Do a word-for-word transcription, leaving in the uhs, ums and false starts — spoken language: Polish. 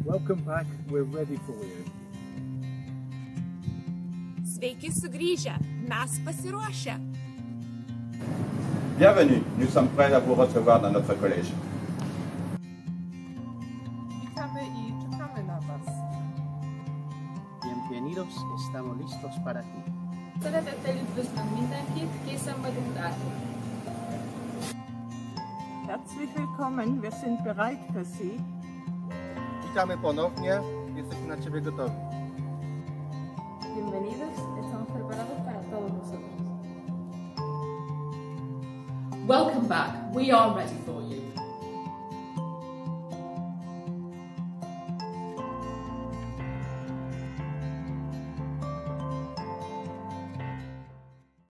Welcome back, we're ready for you. Sveiki sugrįžę, mes pasiruošę. Bienvenue, nous sommes prêts à vous recevoir dans notre collège. Witamy i czekamy na Was. Bienvenidos, estamos listos para ti. Herzlich willkommen, wir sind bereit für Sie. Witamy ponownie, jesteśmy na Ciebie gotowi. Bienvenidos, estamos preparados para todos nosotros. Welcome back, we are ready for